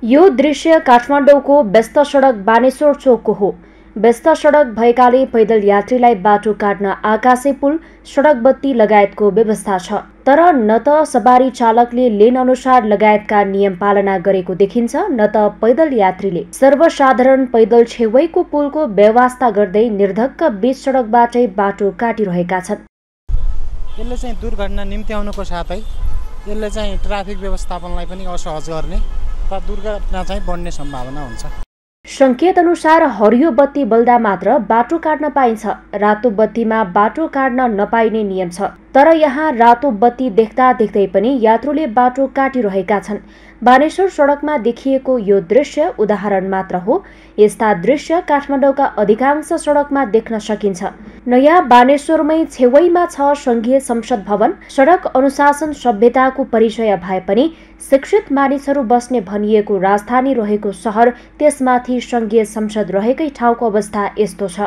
यो दृश्य काठमाडौँको व्यस्त सडक बानेश्वर चोकको हो। व्यस्त सडक भएकाले पैदल यात्रीलाई बाटो काट्न आकाशे पुल, सडक बत्ती लगायतको व्यवस्था छ। तर न त सवारी चालकले लेन अनुसार लगायतका नियम पालना गरेको देखिन्छ, न त पैदल यात्रीले। सर्वसाधारण पैदल छेउैको पुलको व्यवस्था गर्दै निर्धक्क बीच सडकबाटै बाटो काटिरहेका छन्। यसले चाहिँ दुर्घटना निम्त्याउनुको साथै यसले चाहिँ ट्राफिक व्यवस्थापनलाई पनि असहज गर्ने र दुर्घटना चाहिँ बढ्ने सम्भावना हुन्छ। संकेत अनुसार हरियो बत्ती बल्दा मात्र बाटो काट्न पाइन्छ। रातो बत्तीमा बाटो काट्न नपाइने नियम छ। तर यहाँ रातो बत्ती देख्दा देख्दै पनि यात्रुले बाटो काटिरहेका छन्। बानेश्वर सडकमा देखिएको यो दृश्य उदाहरण मात्र हो। यस्ता दृश्य काठमाडौँका अधिकांश सडकमा देख्न सकिन्छ। नयाँ बानेश्वरमै छेउैमा छ संघीय संसद भवन। सडक अनुशासन सभ्यताको परिचय भए पनि शिक्षित मानिसहरू बस्ने भनिएको राजधानी रहेको सहर, त्यसमाथि संघीय संसद रहेकै ठाउँको अवस्था यस्तो छ।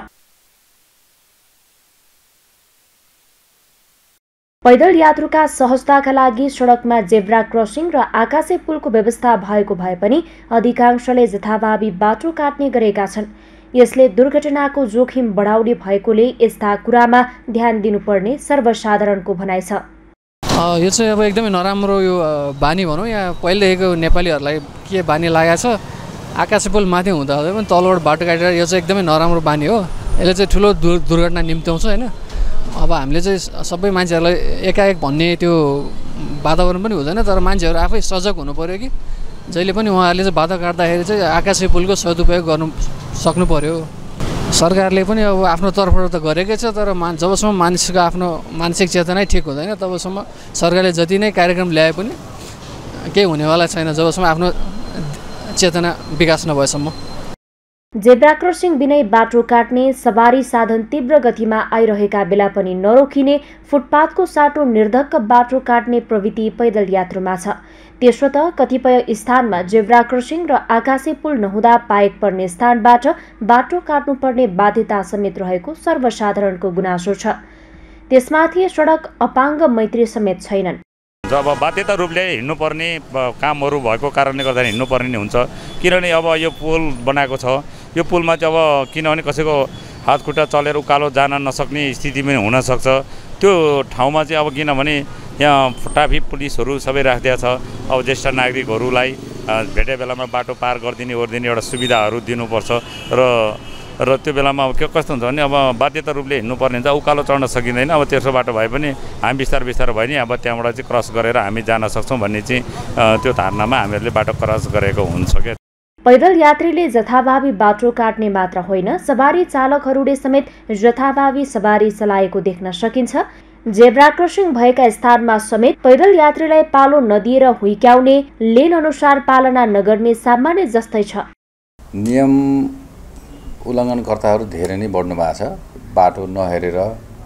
पैदल यात्रुका सहजताका लागि सडकमा जेब्रा क्रसिङ र आकाशे पुलको व्यवस्था भएको भए पनि अधिकांशले जथाभावी बाटो काट्ने गरेका छन्। यसले दुर्घटनाको जोखिम बढाउने भएकोले यस्ता कुरामा ध्यान दिनुपर्ने सर्वसाधारणको भनाइ छ। यो चाहिँ अब एकदमै नराम्रो यो बानी भनौँ, यहाँ पहिलेदेखिको नेपालीहरूलाई के बानी लागेको छ, आकाशे पुल माथि हुँदा पनि तलबाट बाटो काटेर, यो चाहिँ एकदमै नराम्रो बानी हो। यसले चाहिँ ठुलो दुर्घटना निम्त्याउँछ होइन। अब हामीले चाहिँ सबै मान्छेहरूलाई एकाएक भन्ने त्यो वातावरण पनि हुँदैन, तर मान्छेहरू आफै सजग हुनु पऱ्यो कि जहिले पनि उहाँहरूले चाहिँ बाटो काट्दाखेरि चाहिँ आकाशे पुलको सदुपयोग गर्नु सक्नु पऱ्यो। सरकारले पनि अब आफ्नो तर्फबाट त गरेकै छ, तर जबसम्म मानिसको आफ्नो मानसिक चेतनै ठिक हुँदैन तबसम्म सरकारले जति नै कार्यक्रम ल्याए पनि केही हुनेवाला छैन, जबसम्म आफ्नो चेतना विकास नभएसम्म। जेब्रा क्रसिङ बिनै बाटो काट्ने, सवारी साधन तीव्र गतिमा आइरहेका बेला पनि नरोकिने, फुटपाथको साटो निर्धक्क बाटो काट्ने प्रवृत्ति पैदल यात्रुमा छ। त्यसो त कतिपय स्थानमा जेब्रा क्रसिङ र आकाशे पुल नहुँदा पाएक पर्ने स्थानबाट बाटो काट्नुपर्ने बाध्यता समेत रहेको सर्वसाधारणको गुनासो छ। त्यसमाथि सडक अपाङ्ग मैत्री समेत छैनन्। जब बाध्यता रूपले हिँड्नुपर्ने कामहरू भएको कारणले गर्दा हिँड्नुपर्ने हुन्छ, किनभने अब यो पुल बनाएको छ। यो पुलमा चाहिँ अब किनभने कसैको हात खुट्टा चलेर उकालो जान नसक्ने स्थिति पनि हुनसक्छ। त्यो ठाउँमा चाहिँ अब किनभने यहाँ ट्राफिक पुलिसहरू सबै राखिदिएको छ। अब ज्येष्ठ नागरिकहरूलाई भेटे बेलामा बाटो पार गरिदिने ओर्दिने एउटा सुविधाहरू दिनुपर्छ र त्यो बेलामा अब के कस्तो हुन्छ भने अब बाध्यता रूपले हिँड्नुपर्ने हुन्छ, उकालो चढ्न सकिँदैन। अब तेस्रो बाटो भए पनि हामी बिस्तार भयो नि अब त्यहाँबाट चाहिँ क्रस गरेर हामी जान सक्छौँ भन्ने चाहिँ त्यो धारणामा हामीहरूले बाटो क्रस गरेको हुन्छ क्या। पैदल यात्रीले जथाभावी बाटो काट्ने मात्र होइन, सवारी चालकहरूले समेत जथाभावी सवारी चलाएको देख्न सकिन्छ। जेब्रा क्रसिङ भएका स्थानमा समेत पैदल यात्रीलाई पालो नदिएर हुइक्याउने, लेन अनुसार पालना नगर्ने सामान्य जस्तै छ। नियम उल्लङ्घनकर्ताहरू धेरै नै बढ्नु भएको छ। बाटो नहेरेर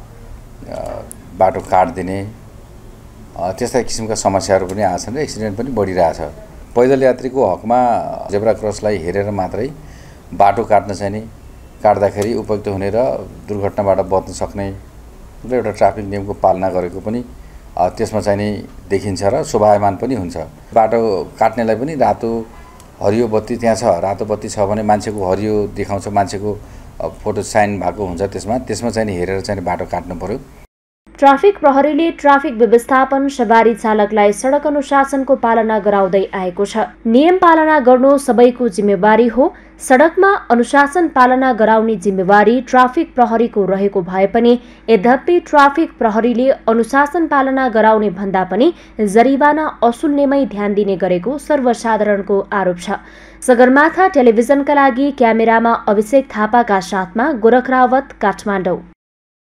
बाटो काटिदिने त्यस्ता किसिमका समस्याहरू पनि आएका छन् र एक्सिडेन्ट पनि बढिरहेछ। पैदल यात्रीको हकमा जेब्रा क्रसलाई हेरेर मात्रै बाटो काट्न चाहिँ नि काट्दाखेरि उपयुक्त हुने र दुर्घटनाबाट बच्न सक्ने र एउटा ट्राफिक नियमको पालना गरेको पनि त्यसमा चाहिँ नि देखिन्छ र शोभायमान पनि हुन्छ। बाटो काट्नेलाई पनि रातो हरियो बत्ती त्यहाँ छ, रातो बत्ती छ भने मान्छेको हरियो देखाउँछ, मान्छेको फोटो साइन भएको हुन्छ, त्यसमा चाहिँ नि हेरेर चाहिँ बाटो काट्नु पर्यो। ट्राफिक प्रहरीले ट्राफिक व्यवस्थापन, सवारी चालकलाई सडक अनुशासनको पालना गराउँदै आएको छ। नियम पालना गर्नु सबैको जिम्मेवारी हो। सडकमा अनुशासन पालना गराउने जिम्मेवारी ट्राफिक प्रहरीको रहेको भए पनि यद्यपि ट्राफिक प्रहरीले अनुशासन पालना गराउने भन्दा पनि जरिवाना असुल्नेमै ध्यान दिने गरेको सर्वसाधारणको आरोप छ। सगरमाथा टेलिभिजनका लागि क्यामेरामा अभिषेक थापाका साथमा गोरख रावत, काठमाडौँ।